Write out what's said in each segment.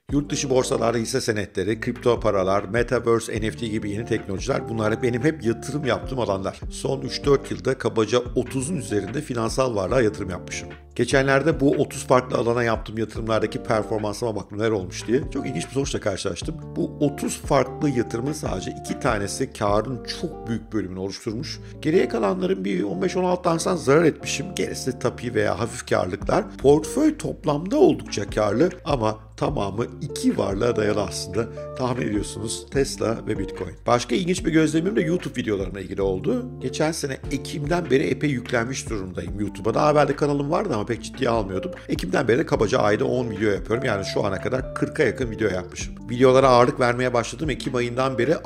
Yurt dışı borsalarda hisse senetleri, kripto paralar, metaverse, NFT gibi yeni teknolojiler bunlar benim hep yatırım yaptığım alanlar. Son 3-4 yılda kabaca 30'un üzerinde finansal varlığa yatırım yapmışım. Geçenlerde bu 30 farklı alana yaptığım yatırımlardaki performansıma baktım neler olmuş diye. Çok ilginç bir sonuçla karşılaştım. Bu 30 farklı yatırımın sadece 2 tanesi karın çok büyük bölümünü oluşturmuş. Geriye kalanların bir 15-16 tanesinden zarar etmişim. Gerisi tapi veya hafif karlılıklar. Portföy toplamda oldukça karlı ama tamamı iki varlığa dayalı aslında. Tahmin ediyorsunuz Tesla ve Bitcoin. Başka ilginç bir gözlemim de YouTube videolarına ilgili oldu. Geçen sene Ekim'den beri epey yüklenmiş durumdayım YouTube'a. Daha evvel de kanalım vardı ama pek ciddiye almıyordum. Ekim'den beri de kabaca ayda 10 video yapıyorum. Yani şu ana kadar 40'a yakın video yapmışım. Videolara ağırlık vermeye başladım. Ekim ayından beri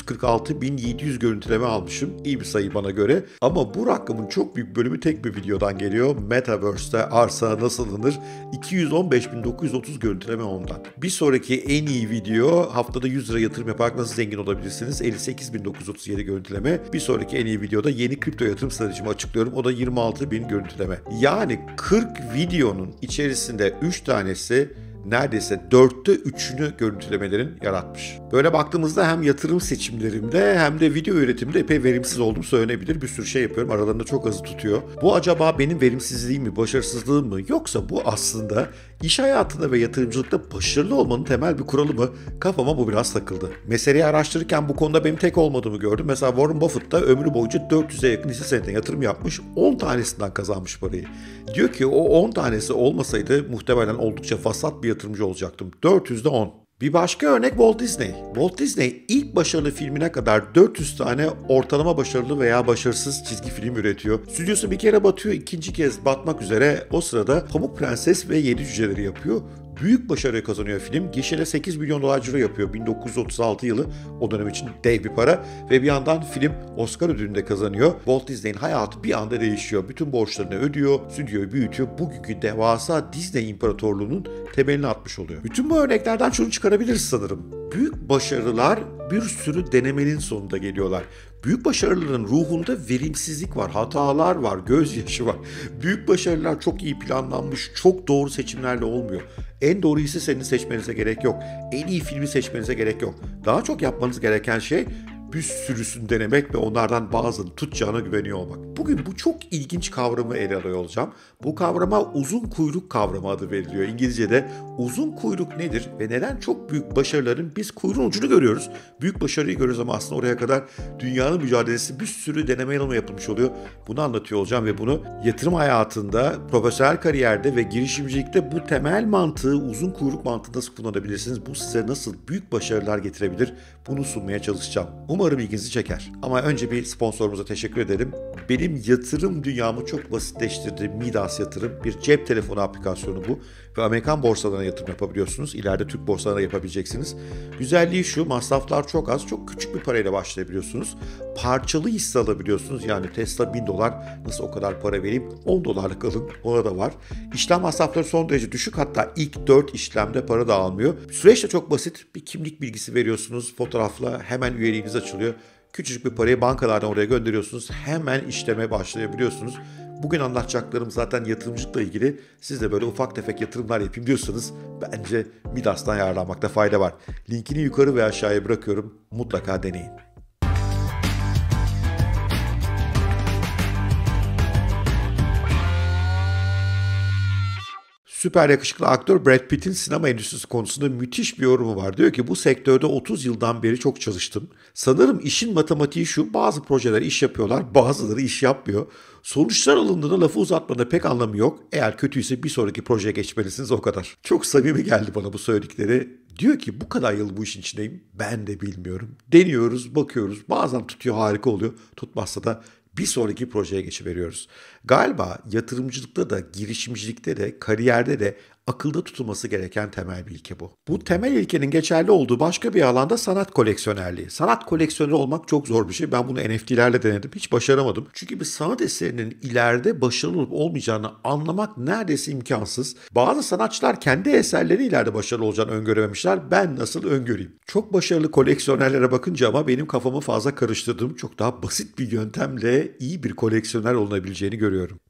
646.700 görüntüleme almışım. İyi bir sayı bana göre. Ama bu rakamın çok büyük bölümü tek bir videodan geliyor. Metaverse'te arsa nasıl alınır? 215.930 görüntüleme ondan. Bir sonraki en iyi video haftada 100 lira yatırım yaparak nasıl zengin olabilirsiniz? 58.937 görüntüleme. Bir sonraki en iyi videoda yeni kripto yatırım stratejimi açıklıyorum. O da 26.000 görüntüleme. Yani 40 videonun içerisinde 3 tanesi neredeyse 4'te 3'ünü görüntülemelerin yaratmış. Böyle baktığımızda hem yatırım seçimlerimde hem de video üretimde epey verimsiz olduğum söylenebilir. Bir sürü şey yapıyorum. Aralarında çok azı tutuyor. Bu acaba benim verimsizliğim mi, başarısızlığım mı? Yoksa bu aslında iş hayatında ve yatırımcılıkta başarılı olmanın temel bir kuralı mı? Kafama bu biraz takıldı. Meseleyi araştırırken bu konuda benim tek olmadığımı gördüm. Mesela Warren Buffett da ömrü boyunca 400'e yakın hisse senedine yatırım yapmış. 10 tanesinden kazanmış parayı. Diyor ki o 10 tanesi olmasaydı muhtemelen oldukça vasat bir yatırımcı olacaktım. 400'de 10. Bir başka örnek Walt Disney. Walt Disney ilk başarılı filmine kadar 400 tane ortalama başarılı veya başarısız çizgi film üretiyor. Stüdyosu bir kere batıyor, ikinci kez batmak üzere. O sırada Pamuk Prenses ve Yedi Cüceleri yapıyor. Büyük başarı kazanıyor film. Gişede 8 milyon dolar ciro yapıyor 1936 yılı. O dönem için dev bir para. Ve bir yandan film Oscar ödülünü de kazanıyor. Walt Disney'in hayatı bir anda değişiyor. Bütün borçlarını ödüyor, stüdyoyu büyütüyor. Bugünkü devasa Disney İmparatorluğu'nun temelini atmış oluyor. Bütün bu örneklerden şunu çıkarabiliriz sanırım. Büyük başarılar bir sürü denemenin sonunda geliyorlar. Büyük başarıların ruhunda verimsizlik var, hatalar var, gözyaşı var. Büyük başarılar çok iyi planlanmış, çok doğru seçimlerle olmuyor. En doğru hisse senedi seçmenize gerek yok. En iyi filmi seçmenize gerek yok. Daha çok yapmanız gereken şey bir sürüsünü denemek ve onlardan bazılarını tutacağına güveniyor olmak. Bugün bu çok ilginç kavramı ele alıyor olacağım. Bu kavrama uzun kuyruk kavramı adı veriliyor. İngilizce'de uzun kuyruk nedir ve neden çok büyük başarıların biz kuyruğun ucunu görüyoruz. Büyük başarıyı görüyoruz ama aslında oraya kadar dünyanın mücadelesi bir sürü deneme yanılma yapılmış oluyor. Bunu anlatıyor olacağım ve bunu yatırım hayatında, profesyonel kariyerde ve girişimcilikte bu temel mantığı, uzun kuyruk mantığı nasıl kullanabilirsiniz? Bu size nasıl büyük başarılar getirebilir? Bunu sunmaya çalışacağım. Umarım ilginizi çeker. Ama önce bir sponsorumuza teşekkür edelim. Benim yatırım dünyamı çok basitleştirdi. Midas Yatırım bir cep telefonu aplikasyonu bu. Ve Amerikan borsalarına yatırım yapabiliyorsunuz. İleride Türk borsalarına yapabileceksiniz. Güzelliği şu, masraflar çok az. Çok küçük bir parayla başlayabiliyorsunuz. Parçalı hisse alabiliyorsunuz. Yani Tesla $1000 nasıl o kadar para vereyim? $10 alın. Ona da var. İşlem masrafları son derece düşük. Hatta ilk 4 işlemde para da almıyor. Süreç de çok basit. Bir kimlik bilgisi veriyorsunuz. Fotoğrafla hemen üyeliğiniz açılıyor. Küçücük bir parayı bankalardan oraya gönderiyorsunuz. Hemen işleme başlayabiliyorsunuz. Bugün anlatacaklarım zaten yatırımcılıkla ilgili. Siz de böyle ufak tefek yatırımlar yapayım diyorsanız bence Midas'tan yararlanmakta fayda var. Linkini yukarı ve aşağıya bırakıyorum. Mutlaka deneyin. Süper yakışıklı aktör Brad Pitt'in sinema endüstrisi konusunda müthiş bir yorumu var. Diyor ki bu sektörde 30 yıldan beri çok çalıştım. Sanırım işin matematiği şu, bazı projeler iş yapıyorlar, bazıları iş yapmıyor. Sonuçlar alındığında lafı uzatmada pek anlamı yok. Eğer kötüyse bir sonraki projeye geçmelisiniz o kadar. Çok samimi geldi bana bu söyledikleri. Diyor ki bu kadar yıl bu işin içindeyim, ben de bilmiyorum. Deniyoruz, bakıyoruz, bazen tutuyor harika oluyor, tutmazsa da bir sonraki projeye geçiveriyoruz. Galiba yatırımcılıkta da, girişimcilikte de, kariyerde de akılda tutulması gereken temel bir ilke bu. Bu temel ilkenin geçerli olduğu başka bir alanda sanat koleksiyonerliği. Sanat koleksiyoneri olmak çok zor bir şey. Ben bunu NFT'lerle denedim. Hiç başaramadım. Çünkü bir sanat eserinin ileride başarılı olup olmayacağını anlamak neredeyse imkansız. Bazı sanatçılar kendi eserleri ileride başarılı olacağını öngörememişler. Ben nasıl öngöreyim? Çok başarılı koleksiyonerlere bakınca ama benim kafamı fazla karıştırdığım çok daha basit bir yöntemle iyi bir koleksiyoner olunabileceğini görüyorum.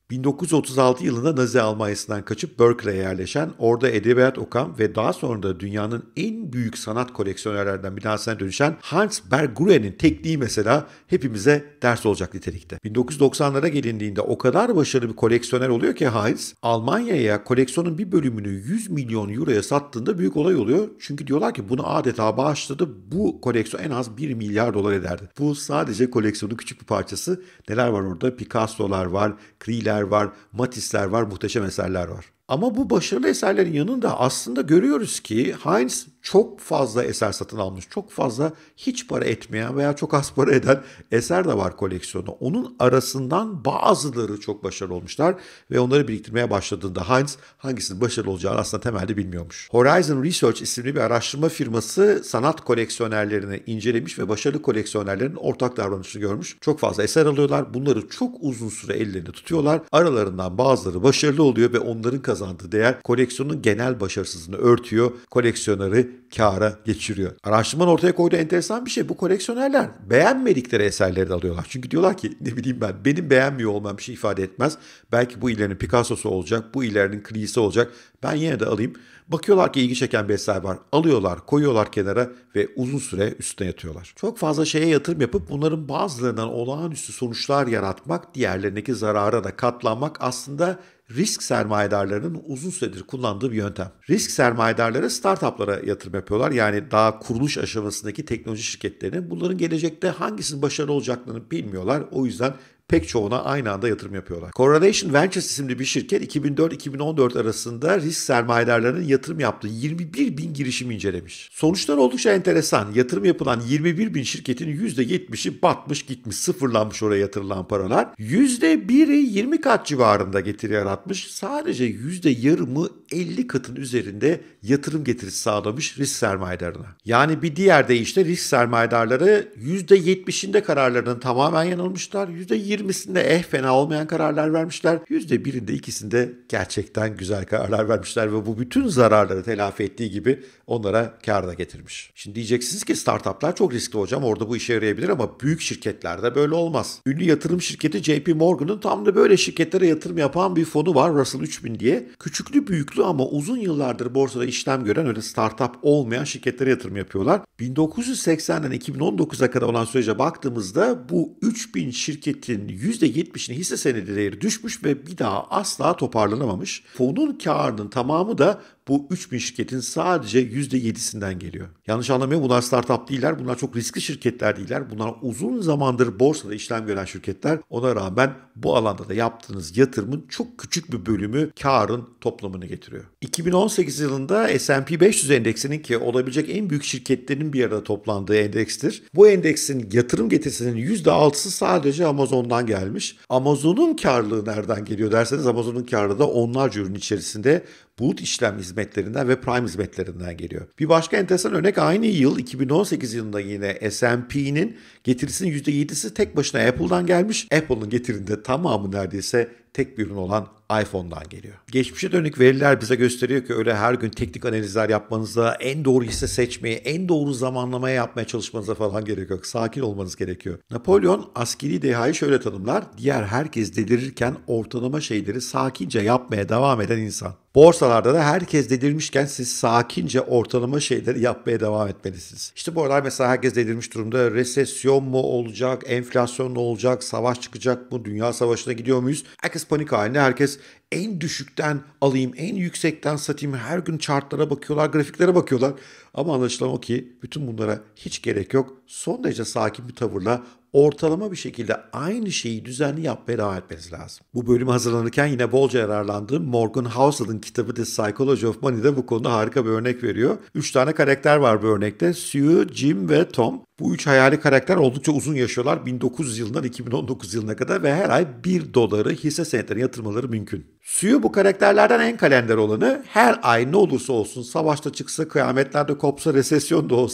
1936 yılında Nazi Almanya'sından kaçıp Berkeley'e yerleşen, orada edebiyat okuyan ve daha sonra da dünyanın en büyük sanat koleksiyonerlerinden bir tanesine dönüşen Hans Berggrun'un tekniği mesela hepimize ders olacak nitelikte. 1990'lara gelindiğinde o kadar başarılı bir koleksiyoner oluyor ki Hans, Almanya'ya koleksiyonun bir bölümünü 100 milyon euroya sattığında büyük olay oluyor. Çünkü diyorlar ki bunu adeta bağışladı. Bu koleksiyon en az 1 milyar dolar ederdi. Bu sadece koleksiyonun küçük bir parçası. Neler var orada? Picasso'lar var, Krie'ler var, Matisse'ler var, muhteşem eserler var. Ama bu başarılı eserlerin yanında aslında görüyoruz ki Heinz çok fazla eser satın almış. Çok fazla hiç para etmeyen veya çok az para eden eser de var koleksiyonu. Onun arasından bazıları çok başarılı olmuşlar ve onları biriktirmeye başladığında Heinz hangisinin başarılı olacağını aslında temelde bilmiyormuş. Horizon Research isimli bir araştırma firması sanat koleksiyonerlerini incelemiş ve başarılı koleksiyonerlerin ortak davranışını görmüş. Çok fazla eser alıyorlar. Bunları çok uzun süre ellerinde tutuyorlar. Aralarından bazıları başarılı oluyor ve onların kazandığı değer koleksiyonun genel başarısızlığını örtüyor. Koleksiyonları kâra geçiriyor. Araştırmanın ortaya koyduğu enteresan bir şey. Bu koleksiyonerler beğenmedikleri eserleri de alıyorlar. Çünkü diyorlar ki ne bileyim benim beğenmiyor olmam bir şey ifade etmez. Belki bu ilerinin Picasso'su olacak, bu ilerinin Krie'si olacak. Ben yine de alayım. Bakıyorlar ki ilgi çeken bir eser var. Alıyorlar, koyuyorlar kenara ve uzun süre üstüne yatıyorlar. Çok fazla şeye yatırım yapıp bunların bazılarından olağanüstü sonuçlar yaratmak, diğerlerindeki zarara da katlanmak aslında risk sermayedarlarının uzun süredir kullandığı bir yöntem. Risk sermayedarları startuplara yatırım yapıyorlar. Yani daha kuruluş aşamasındaki teknoloji şirketlerine. Bunların gelecekte hangisinin başarılı olacaklarını bilmiyorlar. O yüzden pek çoğuna aynı anda yatırım yapıyorlar. Correlation Ventures isimli bir şirket 2004-2014 arasında risk sermayedarlarının yatırım yaptığı 21 bin girişimi incelemiş. Sonuçlar oldukça enteresan. Yatırım yapılan 21 bin şirketin %70'i batmış gitmiş, sıfırlanmış oraya yatırılan paralar. %1'i 20 kat civarında getiri yaratmış. Sadece %yarımı 50 katın üzerinde yatırım getirisi sağlamış risk sermayedarına. Yani bir diğer deyişle risk sermayedarları %70'inde kararlarının tamamen yanılmışlar. %20'sinde fena olmayan kararlar vermişler. %1'inde ikisinde gerçekten güzel kararlar vermişler ve bu bütün zararları telafi ettiği gibi onlara kâr da getirmiş. Şimdi diyeceksiniz ki startuplar çok riskli hocam, orada bu işe yarayabilir ama büyük şirketlerde böyle olmaz. Ünlü yatırım şirketi JP Morgan'ın tam da böyle şirketlere yatırım yapan bir fonu var, Russell 3000 diye. Küçüklü büyüklü ama uzun yıllardır borsada işlem gören öyle startup olmayan şirketlere yatırım yapıyorlar. 1980'den 2019'a kadar olan sürece baktığımızda bu 3000 şirketin %70'inin hisse senedi değeri düşmüş ve bir daha asla toparlanamamış. Fonun karının tamamı da bu 3000 şirketin sadece %7'sinden geliyor. Yanlış anlamayın, bunlar startup değiller. Bunlar çok riskli şirketler değiller. Bunlar uzun zamandır borsada işlem gören şirketler. Ona rağmen bu alanda da yaptığınız yatırımın çok küçük bir bölümü karın toplamını getiriyor. 2018 yılında S&P 500 endeksinin, ki olabilecek en büyük şirketlerin bir arada toplandığı endekstir. Bu endeksin yatırım getirisinin %6'sı sadece Amazon'dan gelmiş. Amazon'un karlılığı nereden geliyor derseniz, Amazon'un karlılığı da onlarca ürün içerisinde bulut işlem hizmetlerinden ve Prime hizmetlerinden geliyor. Bir başka enteresan örnek, aynı yıl 2018 yılında yine S&P'nin getirisinin %7'si tek başına Apple'dan gelmiş. Apple'ın getirinde tamamı neredeyse tek bir ürün olan iPhone'dan geliyor. Geçmişe dönük veriler bize gösteriyor ki öyle her gün teknik analizler yapmanıza, en doğru hisse seçmeye, en doğru zamanlamaya yapmaya çalışmanıza falan gerek yok. Sakin olmanız gerekiyor. Napolyon askeri dehayı şöyle tanımlar: diğer herkes delirirken ortalama şeyleri sakince yapmaya devam eden insan. Borsalarda da herkes delirmişken siz sakince ortalama şeyleri yapmaya devam etmelisiniz. İşte bu aralar mesela herkes delirmiş durumda. Resesyon mu olacak, enflasyon mu olacak, savaş çıkacak mı, dünya savaşına gidiyor muyuz? Herkes panik halinde, herkes en düşükten alayım, en yüksekten satayım. Her gün chartlara bakıyorlar, grafiklere bakıyorlar. Ama anlaşılan o ki bütün bunlara hiç gerek yok. Son derece sakin bir tavırla ortalama bir şekilde aynı şeyi düzenli yapmaya devam etmeniz lazım. Bu bölüme hazırlanırken yine bolca yararlandığım Morgan Housel'ın kitabı The Psychology of Money'de bu konuda harika bir örnek veriyor. 3 tane karakter var bu örnekte: Sue, Jim ve Tom. Bu 3 hayali karakter oldukça uzun yaşıyorlar. 1900 yılından 2019 yılına kadar ve her ay $1 hisse senetlerine yatırmaları mümkün. Sue bu karakterlerden en kalender olanı. Her ay ne olursa olsun, savaşta çıksa, kıyametlerde kopsa, resesyon da olsa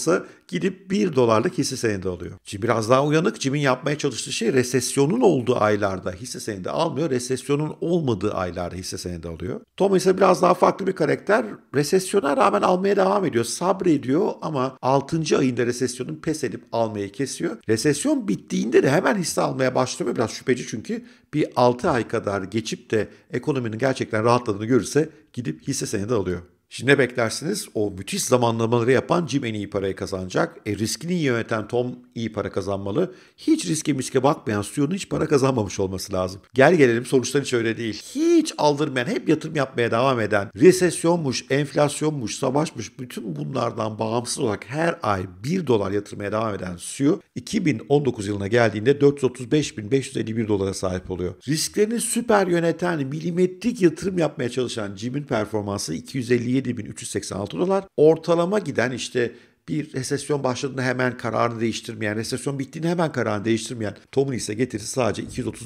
gidip $1 hisse senedi alıyor. Jim biraz daha uyanık. Jim'in yapmaya çalıştığı şey resesyonun olduğu aylarda hisse senedi almıyor. Resesyonun olmadığı aylarda hisse senedi alıyor. Tom ise biraz daha farklı bir karakter. Resesyona rağmen almaya devam ediyor. Sabrediyor ama 6. ayında resesyonun pes edip almayı kesiyor. Resesyon bittiğinde de hemen hisse almaya başlıyor. Biraz şüpheci çünkü bir 6 ay kadar geçip de ekonominin gerçekten rahatladığını görürse gidip hisse senedi alıyor. Şimdi ne beklersiniz? O müthiş zamanlamaları yapan Jim en iyi parayı kazanacak. Riskini iyi yöneten Tom iyi para kazanmalı. Hiç riske bakmayan Stu'nun hiç para kazanmamış olması lazım. Gel gelelim sonuçlar hiç öyle değil. Hiç aldırmayan, hep yatırım yapmaya devam eden, resesyonmuş, enflasyonmuş, savaşmış, bütün bunlardan bağımsız olarak her ay $1 yatırmaya devam eden Stu, 2019 yılına geldiğinde $435.551 sahip oluyor. Risklerini süper yöneten, milimetrik yatırım yapmaya çalışan Jim'in performansı $257.386. Ortalama giden işte bir resesyon başladığında hemen kararını değiştirmeyen, resesyon bittiğinde hemen kararını değiştirmeyen Tom'un ise getirisi sadece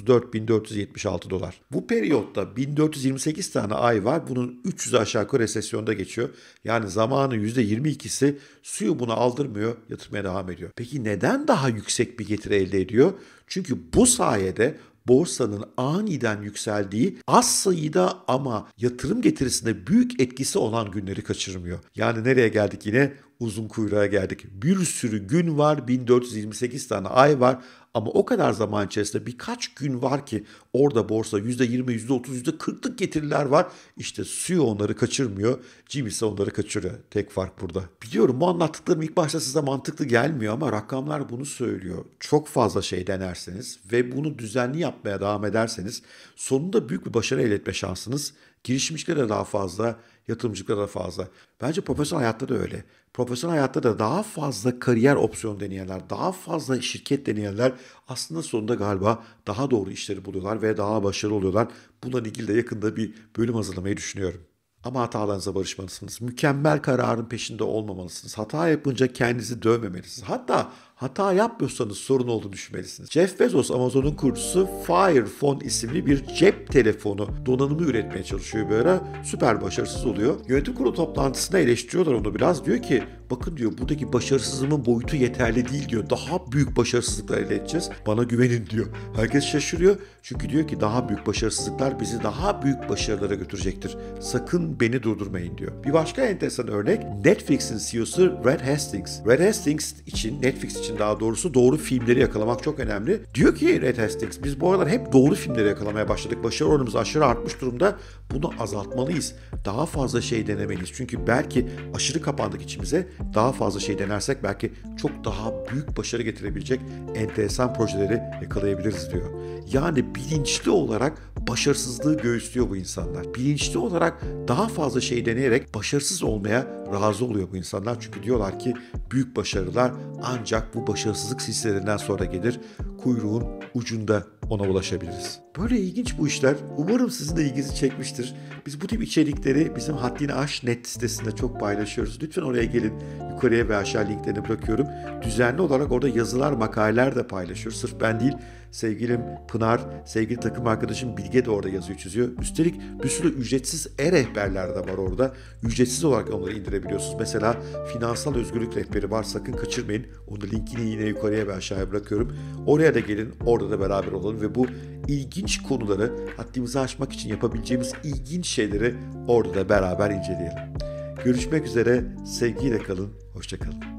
$234.476. Bu periyotta 1428 tane ay var. Bunun 300'ü aşağı yukarı resesyonda geçiyor. Yani zamanın %22'si suyu buna aldırmıyor, yatırmaya devam ediyor. Peki neden daha yüksek bir getiri elde ediyor? Çünkü bu sayede borsanın aniden yükseldiği, az sayıda ama yatırım getirisinde büyük etkisi olan günleri kaçırmıyor. Yani nereye geldik yine? Uzun kuyruğa geldik. Bir sürü gün var, 1428 tane ay var ama o kadar zaman içerisinde birkaç gün var ki orada borsa %20, %30, %40'lık getiriler var. İşte CEO onları kaçırmıyor, Jim ise onları kaçırıyor. Tek fark burada. Biliyorum bu anlattıklarım ilk başta size mantıklı gelmiyor ama rakamlar bunu söylüyor. Çok fazla şey denerseniz ve bunu düzenli yapmaya devam ederseniz sonunda büyük bir başarı elde etme şansınız girişimcilere daha fazla, yatırımcılara da fazla. Bence profesyonel hayatta da öyle. Profesyonel hayatta da daha fazla kariyer opsiyonu deneyenler, daha fazla şirket deneyenler aslında sonunda galiba daha doğru işleri buluyorlar ve daha başarılı oluyorlar. Bununla ilgili de yakında bir bölüm hazırlamayı düşünüyorum. Ama hatalarınıza barışmalısınız. Mükemmel kararın peşinde olmamalısınız. Hata yapınca kendinizi dövmemelisiniz. Hatta hata yapmıyorsanız sorun olduğunu düşünmelisiniz. Jeff Bezos, Amazon'un kurucusu, Fire Phone isimli bir cep telefonu donanımı üretmeye çalışıyor bir ara. Süper başarısız oluyor. Yönetim kurulu toplantısında eleştiriyorlar onu biraz. Diyor ki bakın diyor buradaki başarısızlığımın boyutu yeterli değil diyor. Daha büyük başarısızlıklar elde edeceğiz. Bana güvenin diyor. Herkes şaşırıyor. Çünkü diyor ki daha büyük başarısızlıklar bizi daha büyük başarılara götürecektir. Sakın beni durdurmayın diyor. Bir başka enteresan örnek Netflix'in CEO'su Reed Hastings. Reed Hastings için, Netflix için daha doğrusu doğru filmleri yakalamak çok önemli. Diyor ki Reed Hastings biz bu aralar hep doğru filmleri yakalamaya başladık. Başarı oranımız aşırı artmış durumda. Bunu azaltmalıyız. Daha fazla şey denemeliyiz. Çünkü belki aşırı kapandık içimize. Daha fazla şey denersek belki çok daha büyük başarı getirebilecek enteresan projeleri yakalayabiliriz diyor. Yani bilinçli olarak başarısızlığı göğüslüyor bu insanlar. Bilinçli olarak daha fazla şey deneyerek başarısız olmaya razı oluyor bu insanlar. Çünkü diyorlar ki büyük başarılar ancak bu başarısızlık silsilelerinden sonra gelir. Kuyruğun ucunda ona ulaşabiliriz. Böyle ilginç bu işler. Umarım sizin de ilginizi çekmiştir. Biz bu tip içerikleri bizim Haddini Aş net sitesinde çok paylaşıyoruz. Lütfen oraya gelin. Yukarıya ve aşağı linklerini bırakıyorum. Düzenli olarak orada yazılar, makaleler de paylaşıyoruz. Sırf ben değil, sevgilim Pınar, sevgili takım arkadaşım Bilge de orada yazıyor, çiziyor. Üstelik bir sürü ücretsiz e-rehberler de var orada. Ücretsiz olarak onları indirebiliyorsunuz. Mesela finansal özgürlük rehberi var. Sakın kaçırmayın. Onun linkini yine yukarıya ve aşağıya bırakıyorum. Oraya da gelin. Orada da beraber olalım ve bu ilginç konuları haddimizi aşmak için yapabileceğimiz ilginç şeyleri orada da beraber inceleyelim. Görüşmek üzere. Sevgiyle kalın. Hoşça kalın.